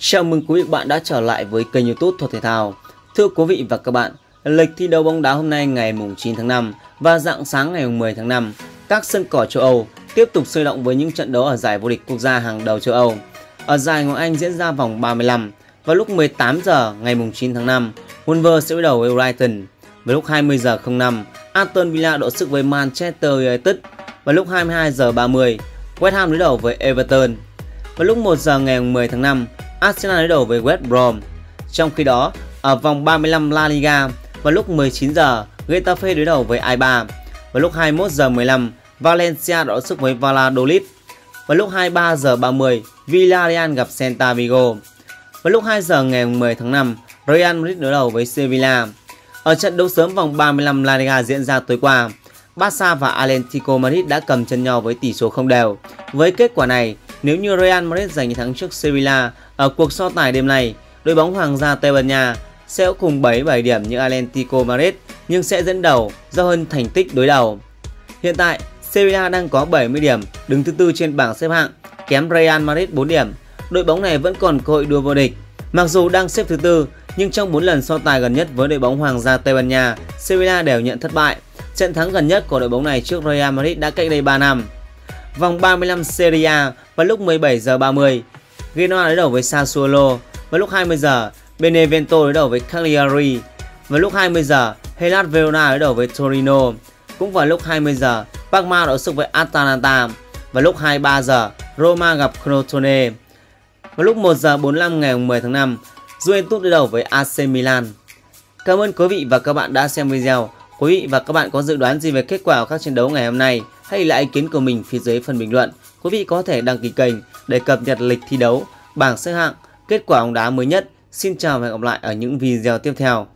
Chào mừng quý vị bạn đã trở lại với kênh YouTube Thuật Thể Thao. Thưa quý vị và các bạn, lịch thi đấu bóng đá hôm nay ngày 9 tháng 5 và rạng sáng ngày 10 tháng 5, các sân cỏ châu Âu tiếp tục sôi động với những trận đấu ở giải vô địch quốc gia hàng đầu châu Âu. Ở giải Ngoại hạng Anh diễn ra vòng 35, vào lúc 18 giờ ngày 9 tháng 5, Wolves sẽ đối đầu với Brighton. Vào lúc 20 giờ 05, Aston Villa đọ sức với Manchester United. Vào lúc 22 giờ 30, West Ham đối đầu với Everton. Vào lúc 1 giờ ngày 10 tháng 5, Arsenal đối đầu với West Brom. Trong khi đó, ở vòng 35 La Liga, vào lúc 19 giờ, Getafe đối đầu với Eibar. Vào lúc 21 giờ 15, Valencia đọ sức với Valladolid. Vào lúc 23 giờ 30, Villarreal gặp Celta Vigo. Vào lúc 2 giờ ngày 10 tháng 5, Real Madrid đối đầu với Sevilla. Ở trận đấu sớm vòng 35 La Liga diễn ra tối qua, Barca và Atlético Madrid đã cầm chân nhau với tỷ số không đều. Với kết quả này, nếu như Real Madrid giành thắng trước Sevilla ở cuộc so tài đêm nay, đội bóng Hoàng gia Tây Ban Nha sẽ có cùng 77 điểm như Atlético Madrid nhưng sẽ dẫn đầu do hơn thành tích đối đầu. Hiện tại, Sevilla đang có 70 điểm, đứng thứ tư trên bảng xếp hạng, kém Real Madrid 4 điểm. Đội bóng này vẫn còn cơ hội đua vô địch. Mặc dù đang xếp thứ tư, nhưng trong 4 lần so tài gần nhất với đội bóng Hoàng gia Tây Ban Nha, Sevilla đều nhận thất bại. Trận thắng gần nhất của đội bóng này trước Real Madrid đã cách đây 3 năm. Vòng 35 Serie A vào lúc 17 giờ 30, Genoa đối đầu với Sassuolo. Vào lúc 20 giờ, Benevento đối đầu với Cagliari. Vào lúc 20 giờ, Hellas Verona đối đầu với Torino. Cũng vào lúc 20 giờ, Parma đọ sức với Atalanta. Vào lúc 23 giờ, Roma gặp Crotone. Vào lúc 1 giờ 45 ngày 10 tháng 5, Juventus đối đầu với AC Milan. Cảm ơn quý vị và các bạn đã xem video. Quý vị và các bạn có dự đoán gì về kết quả của các trận đấu ngày hôm nay? Hãy lại ý kiến của mình phía dưới phần bình luận. Quý vị có thể đăng ký kênh để cập nhật lịch thi đấu, bảng xếp hạng, kết quả bóng đá mới nhất. Xin chào và hẹn gặp lại ở những video tiếp theo.